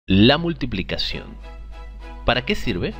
La multiplicación. ¿Para qué sirve?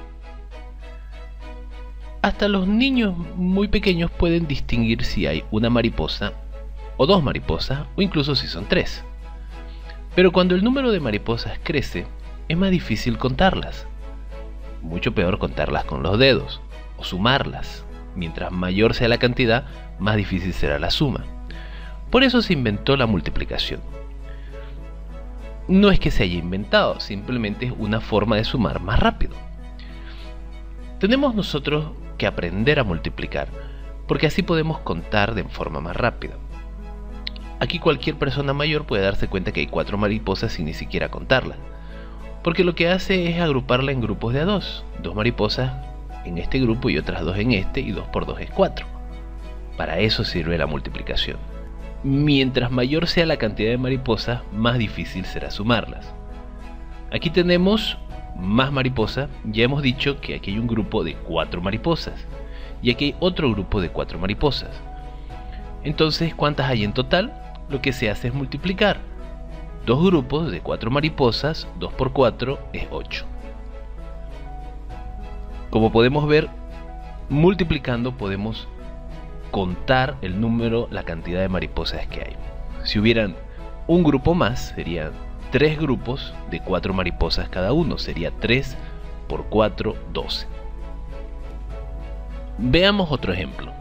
Hasta los niños muy pequeños pueden distinguir si hay una mariposa o dos mariposas, o incluso si son tres. Pero cuando el número de mariposas crece, es más difícil contarlas. Mucho peor contarlas con los dedos, o sumarlas. Mientras mayor sea la cantidad, más difícil será la suma. Por eso se inventó la multiplicación. No es que se haya inventado, simplemente es una forma de sumar más rápido. Tenemos nosotros que aprender a multiplicar, porque así podemos contar de forma más rápida. Aquí cualquier persona mayor puede darse cuenta que hay 4 mariposas sin ni siquiera contarlas, porque lo que hace es agruparla en grupos de a 2. 2 mariposas en este grupo y otras 2 en este, y 2 por 2 es 4. Para eso sirve la multiplicación. Mientras mayor sea la cantidad de mariposas, más difícil será sumarlas. Aquí tenemos más mariposas. Ya hemos dicho que aquí hay un grupo de 4 mariposas y aquí hay otro grupo de 4 mariposas. Entonces, ¿cuántas hay en total? Lo que se hace es multiplicar. 2 grupos de 4 mariposas, 2 por 4 es 8. Como podemos ver, multiplicando podemos contar el número, la cantidad de mariposas que hay. Si hubieran un grupo más, serían 3 grupos de 4 mariposas cada uno, sería 3 por 4, 12. Veamos otro ejemplo.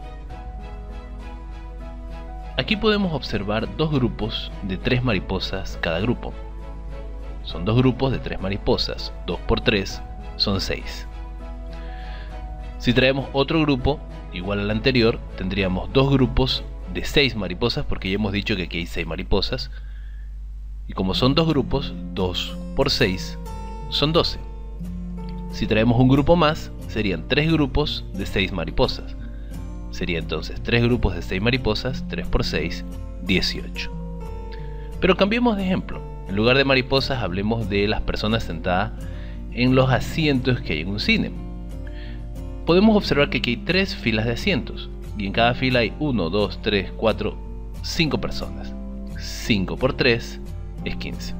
Aquí podemos observar 2 grupos de 3 mariposas cada grupo. Son 2 grupos de 3 mariposas, 2 por 3 son 6. Si traemos otro grupo igual al anterior, tendríamos 2 grupos de 6 mariposas, porque ya hemos dicho que aquí hay 6 mariposas. Y como son 2 grupos, 2 por 6 son 12. Si traemos un grupo más, serían 3 grupos de 6 mariposas. Sería entonces 3 grupos de 6 mariposas, 3 por 6, 18. Pero cambiemos de ejemplo. En lugar de mariposas, hablemos de las personas sentadas en los asientos que hay en un cine. Podemos observar que aquí hay 3 filas de asientos, y en cada fila hay 1, 2, 3, 4, 5 personas. 5 por 3 es 15.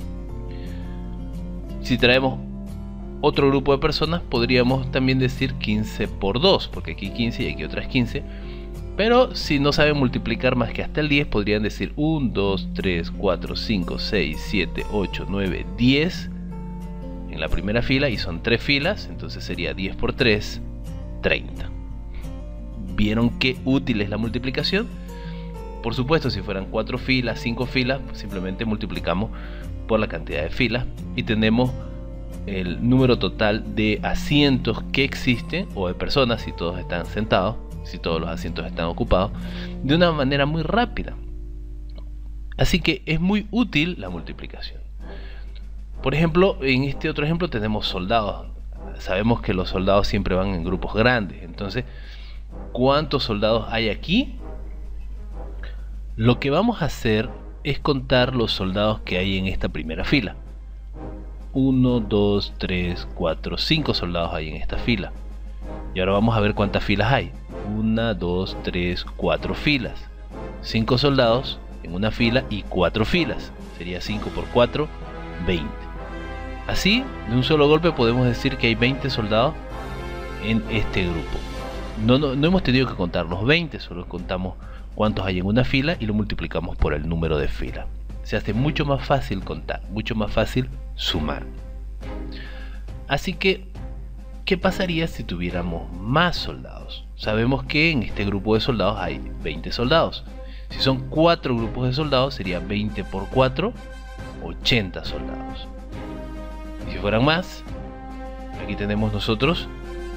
Si traemos otro grupo de personas, podríamos también decir 15 por 2, porque aquí hay 15 y aquí otras 15. Pero si no saben multiplicar más que hasta el 10, podrían decir 1, 2, 3, 4, 5, 6, 7, 8, 9, 10 en la primera fila, y son 3 filas, entonces sería 10 por 3, 30. ¿Vieron qué útil es la multiplicación? Por supuesto, si fueran 4 filas, 5 filas, pues simplemente multiplicamos por la cantidad de filas y tenemos el número total de asientos que existen, o de personas si todos están sentados, si todos los asientos están ocupados, de una manera muy rápida. Así que es muy útil la multiplicación. Por ejemplo, en este otro ejemplo tenemos soldados. Sabemos que los soldados siempre van en grupos grandes. Entonces, ¿cuántos soldados hay aquí? Lo que vamos a hacer es contar los soldados que hay en esta primera fila. 1, 2, 3, 4, 5 soldados hay en esta fila. Y ahora vamos a ver cuántas filas hay. 1, 2, 3, 4 filas. 5 soldados en una fila y 4 filas. Sería 5 por 4, 20. Así, de un solo golpe podemos decir que hay 20 soldados en este grupo. No hemos tenido que contar los 20, solo contamos cuántos hay en una fila y lo multiplicamos por el número de fila. Se hace mucho más fácil contar, mucho más fácil sumar. Así que, ¿qué pasaría si tuviéramos más soldados? Sabemos que en este grupo de soldados hay 20 soldados. Si son 4 grupos de soldados, sería 20 por 4, 80 soldados. Si fueran más, aquí tenemos nosotros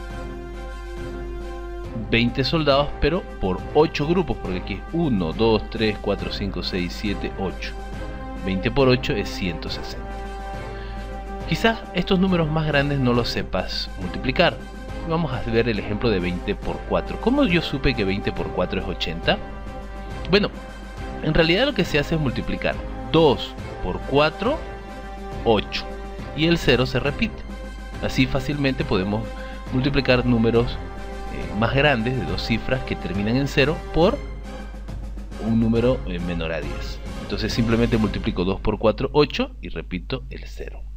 20 soldados, pero por 8 grupos, porque aquí es 1, 2, 3, 4, 5, 6, 7, 8. 20 por 8 es 160. Quizás estos números más grandes no los sepas multiplicar. Vamos a ver el ejemplo de 20 por 4. ¿Cómo yo supe que 20 por 4 es 80? Bueno, en realidad lo que se hace es multiplicar 2 por 4, 8. Y el 0 se repite. Así fácilmente podemos multiplicar números más grandes de 2 cifras que terminan en 0 por un número menor a 10. Entonces simplemente multiplico 2 por 4, 8 y repito el 0.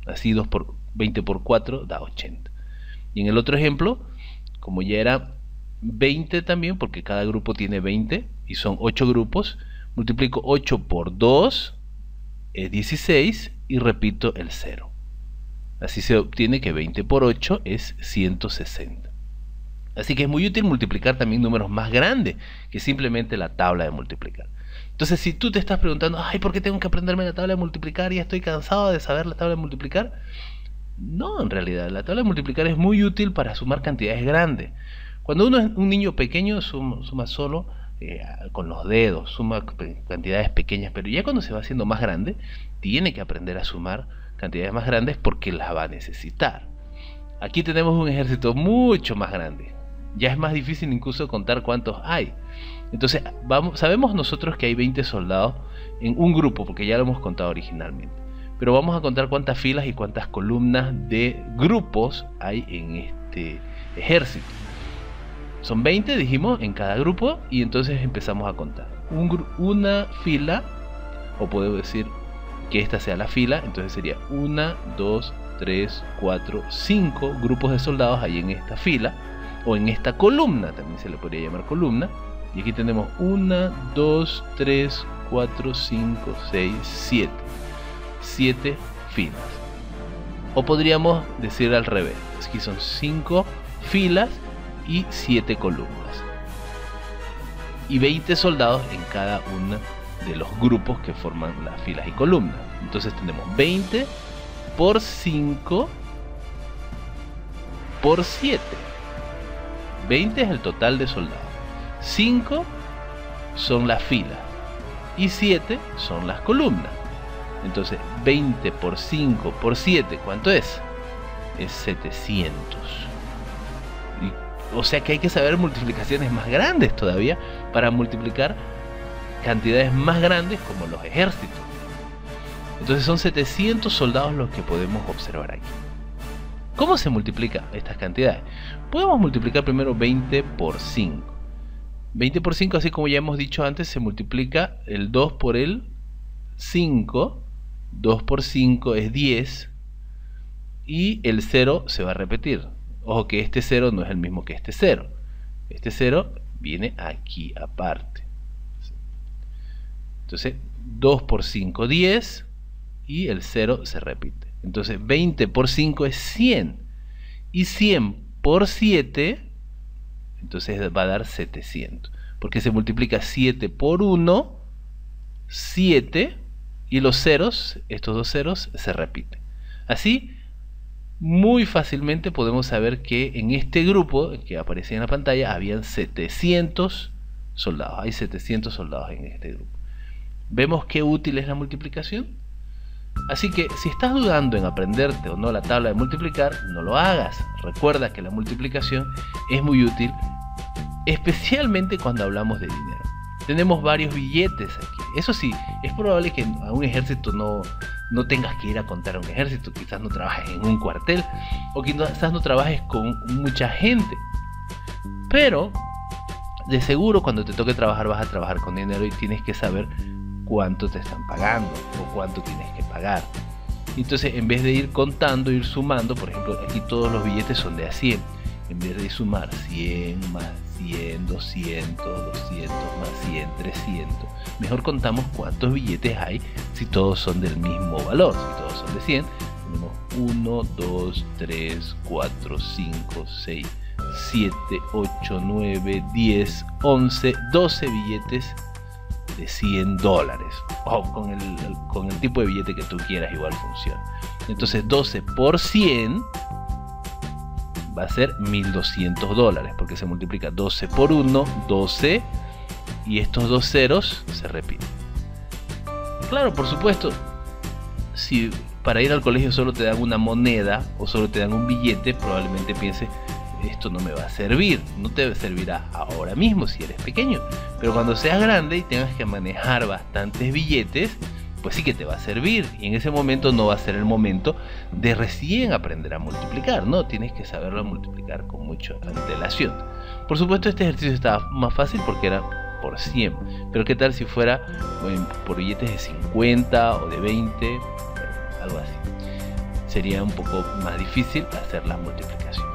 Así 20 por 4 da 80. Y en el otro ejemplo, como ya era 20 también, porque cada grupo tiene 20 y son 8 grupos, multiplico 8 por 2 es 16 y repito el 0. Así se obtiene que 20 por 8 es 160. Así que es muy útil multiplicar también números más grandes que simplemente la tabla de multiplicar. Entonces, si tú te estás preguntando, ay, ¿por qué tengo que aprenderme la tabla de multiplicar? Ya estoy cansado de saber la tabla de multiplicar. No, en realidad, la tabla de multiplicar es muy útil para sumar cantidades grandes. Cuando uno es un niño pequeño, suma solo con los dedos, suma cantidades pequeñas, pero ya cuando se va haciendo más grande, tiene que aprender a sumar cantidades más grandes porque las va a necesitar. Aquí tenemos un ejército mucho más grande. Ya es más difícil incluso contar cuántos hay. Entonces, sabemos nosotros que hay 20 soldados en un grupo, porque ya lo hemos contado originalmente. Pero vamos a contar cuántas filas y cuántas columnas de grupos hay en este ejército. Son 20, dijimos, en cada grupo, y entonces empezamos a contar. Una fila, o puedo decir que esta sea la fila, entonces sería 1, 2, 3, 4, 5 grupos de soldados hay en esta fila, o en esta columna, también se le podría llamar columna. Y aquí tenemos 1, 2, 3, 4, 5, 6, 7. 7 filas. O podríamos decir al revés. Aquí son 5 filas y 7 columnas. Y 20 soldados en cada uno de los grupos que forman las filas y columnas. Entonces tenemos 20 por 5 por 7. 20 es el total de soldados. 5 son las filas y 7 son las columnas. Entonces 20 por 5 por 7, ¿cuánto es? Es 700. O sea que hay que saber multiplicaciones más grandes todavía para multiplicar cantidades más grandes como los ejércitos. Entonces son 700 soldados los que podemos observar aquí. ¿Cómo se multiplican estas cantidades? Podemos multiplicar primero 20 por 5. 20 por 5, así como ya hemos dicho antes, se multiplica el 2 por el 5. 2 por 5 es 10. Y el 0 se va a repetir. Ojo que este 0 no es el mismo que este 0. Este 0 viene aquí aparte. Entonces 2 por 5, 10. Y el 0 se repite. Entonces 20 por 5 es 100. Y 100 por 7, entonces va a dar 700. Porque se multiplica 7 por 1, 7. Y los ceros, estos dos ceros, se repiten. Así, muy fácilmente podemos saber que en este grupo que aparecía en la pantalla habían 700 soldados. Hay 700 soldados en este grupo. ¿Vemos qué útil es la multiplicación? Así que si estás dudando en aprenderte o no la tabla de multiplicar, no lo hagas. Recuerda que la multiplicación es muy útil, especialmente cuando hablamos de dinero. Tenemos varios billetes aquí. Eso sí, es probable que a un ejército no tengas que ir a contar a un ejército. Quizás no trabajes en un cuartel, o quizás no trabajes con mucha gente. Pero de seguro cuando te toque trabajar vas a trabajar con dinero y tienes que saber cuánto te están pagando o cuánto tienes que pagar. Entonces, en vez de ir contando, ir sumando, por ejemplo, aquí todos los billetes son de a 100. En vez de sumar 100 más 100, 200, 200 más 100, 300, mejor contamos cuántos billetes hay si todos son del mismo valor. Si todos son de 100, tenemos 1, 2, 3, 4, 5, 6, 7, 8, 9, 10, 11, 12 billetes de $100, o con el tipo de billete que tú quieras, igual funciona. Entonces 12 por 100 va a ser $1.200, porque se multiplica 12 por 1, 12, y estos dos ceros se repiten. Claro, por supuesto, si para ir al colegio solo te dan una moneda o solo te dan un billete, probablemente pienses, esto no me va a servir. No te servirá ahora mismo si eres pequeño, pero cuando seas grande y tengas que manejar bastantes billetes, pues sí que te va a servir, y en ese momento no va a ser el momento de recién aprender a multiplicar, no, tienes que saberlo multiplicar con mucha antelación. Por supuesto, este ejercicio estaba más fácil porque era por 100, pero qué tal si fuera por billetes de 50 o de 20, algo así. sería un poco más difícil hacer la multiplicación.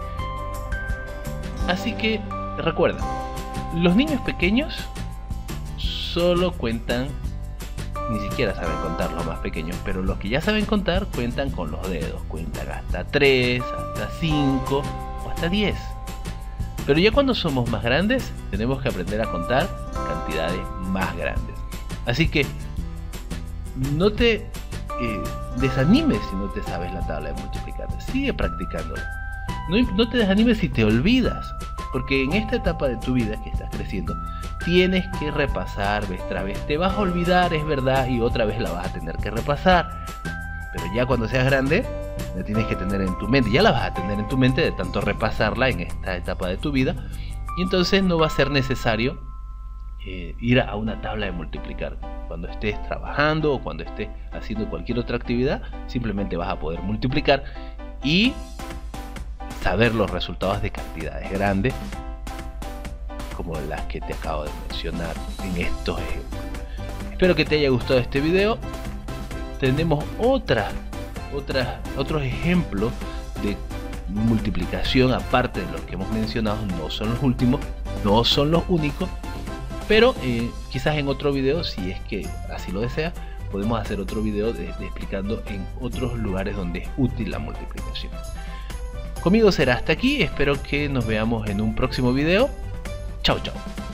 Así que recuerda, los niños pequeños solo cuentan, ni siquiera saben contar los más pequeños, pero los que ya saben contar cuentan con los dedos, cuentan hasta 3, hasta 5 o hasta 10. Pero ya cuando somos más grandes tenemos que aprender a contar cantidades más grandes. Así que no te desanimes si no te sabes la tabla de multiplicar, sigue practicándola. No te desanimes si te olvidas, porque en esta etapa de tu vida que estás creciendo tienes que repasar vez tras vez. Te vas a olvidar, es verdad, y otra vez la vas a tener que repasar, pero ya cuando seas grande la tienes que tener en tu mente, ya la vas a tener en tu mente de tanto repasarla en esta etapa de tu vida, y entonces no va a ser necesario ir a una tabla de multiplicar. Cuando estés trabajando o cuando estés haciendo cualquier otra actividad, simplemente vas a poder multiplicar y saber los resultados de cantidades grandes como las que te acabo de mencionar en estos ejemplos. Espero que te haya gustado este video. Tenemos otros ejemplos de multiplicación aparte de los que hemos mencionado. No son los últimos, no son los únicos, pero quizás en otro video, si es que así lo deseas, podemos hacer otro video de explicando en otros lugares donde es útil la multiplicación. Conmigo será hasta aquí, espero que nos veamos en un próximo video. Chao, chao.